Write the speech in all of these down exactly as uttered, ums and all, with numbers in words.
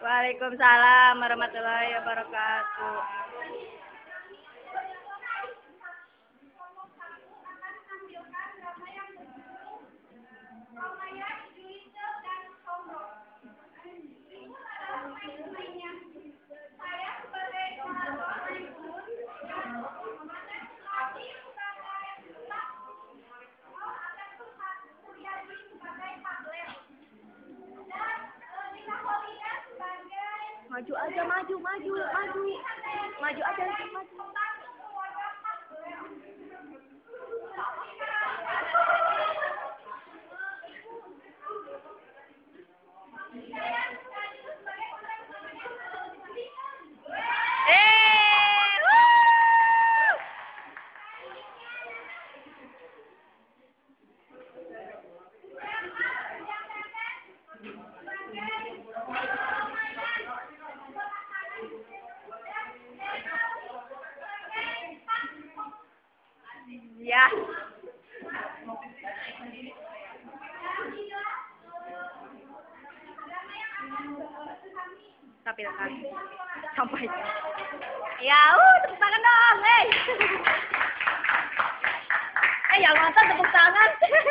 Waalaikumsalam warahmatullahi wabarakatuh. Maju aja, maju, maju, maju, maju aja, maju. Eh, wuh. Ya. Tampilkan. Sampai. Ya, uh, tepuk tangan dong, hey. Eh, yang nonton tepuk tangan.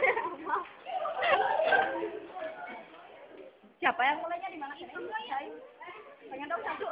Siapa yang mulainya di mana? Pengen dong satu.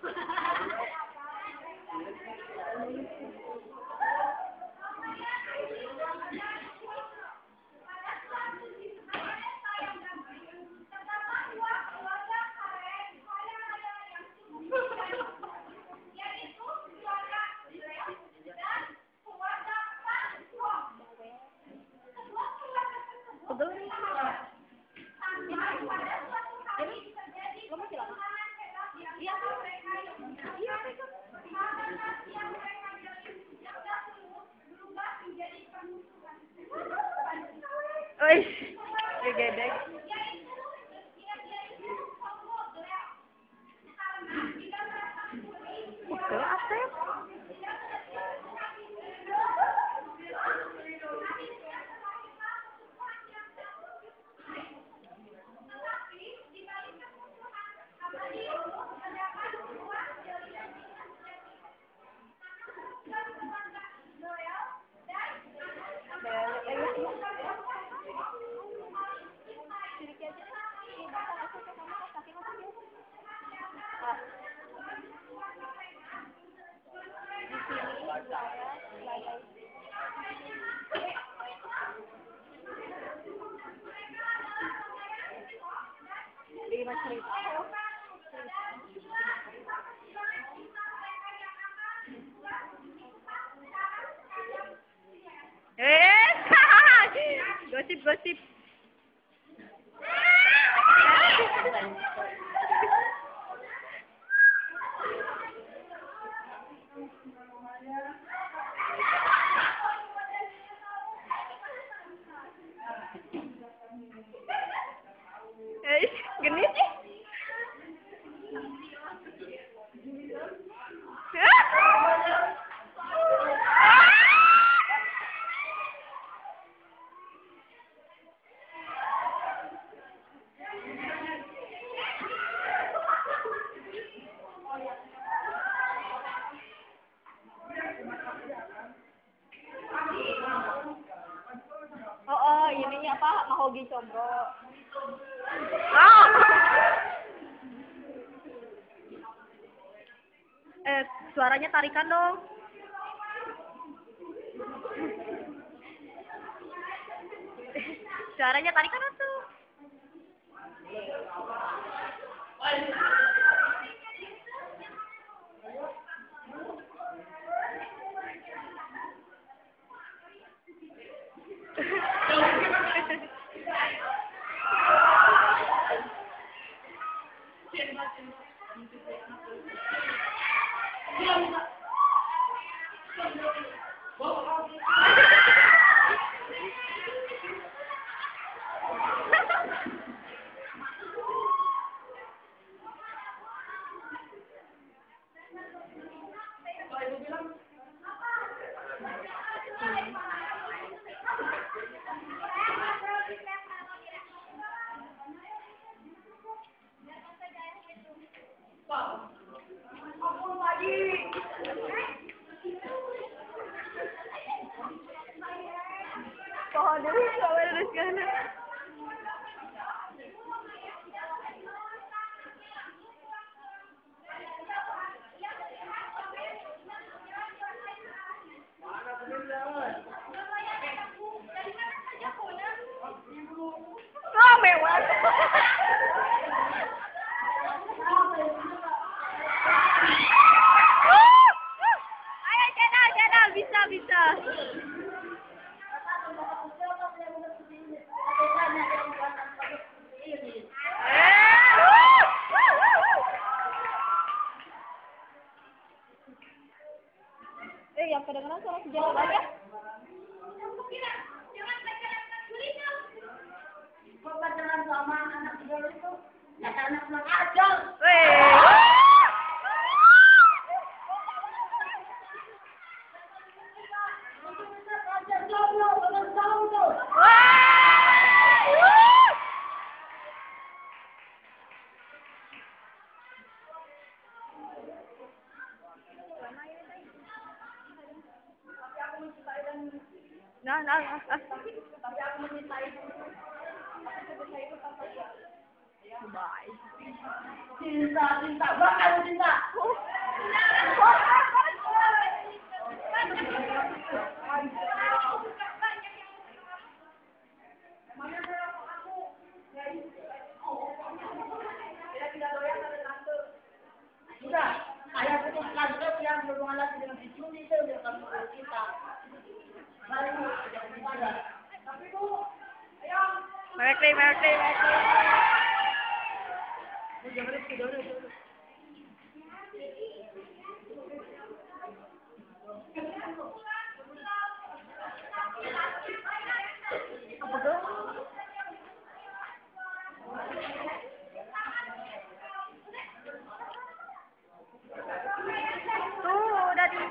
Wih, gede. Oke, Asep. Eh, gosip-gosip. Eh, genit sih. Oh, oh, ini apa? Mahogi combro. Oh. Eh, suaranya tarikan dong. Suaranya tarikan tuh. Pohon dulu, kalau ada segala. Oh, mewah. Ayo, channel, channel, bisa, bisa. Eh, yang kedengeran suara sejarah banyak. Pacaran sama anak idol itu, kata anak pulang aja. Nah, nah, nah. Tapi aku mencintai. Bye. Cinta, cinta, bakal cinta. Sudah, ayah putus lanjut yang berhubungan lagi dengan si Juni itu udah kamu kita. Baru jangan pada. Tapi itu, ayo. Mereka, mereka, mereka. Jangan itu dulu. Apa tuh? Tuh, udah di...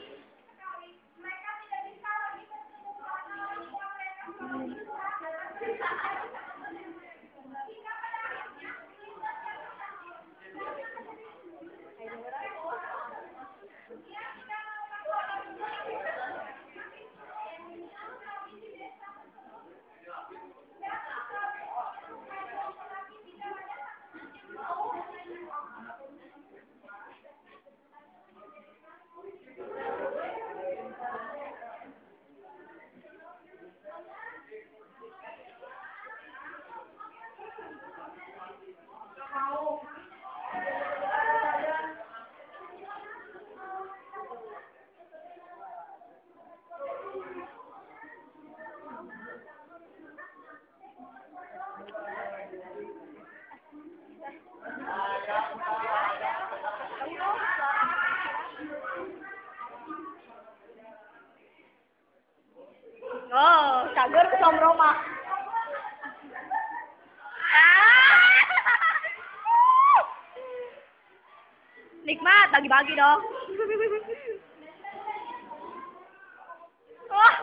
Oh, cager ke Roma. Nikmat, bagi-bagi dong. Oh.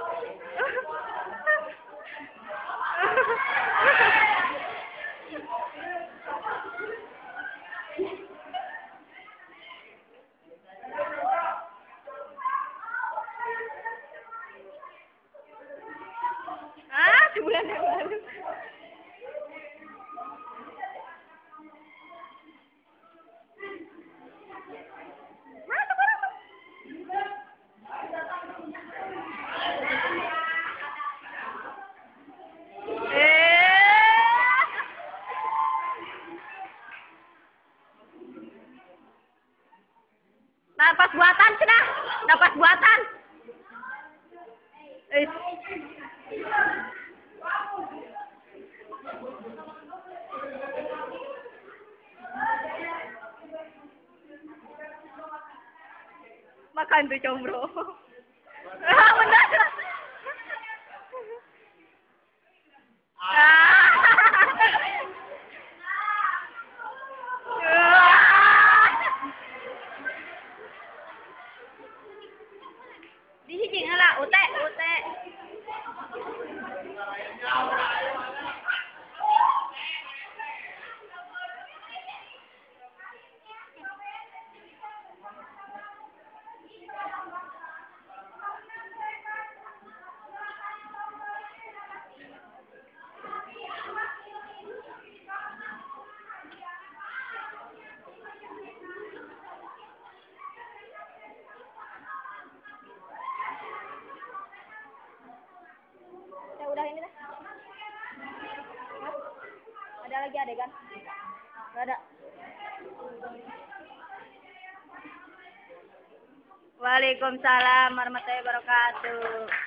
Ah, sebulan yang lalu. Napas buatan sudah, napas buatan. Eh. Makan tuh combro. Ah, benar. Di sini ngalah, ute, ute. lagi ada kan? Nggak ada. Waalaikumsalam warahmatullahi wabarakatuh.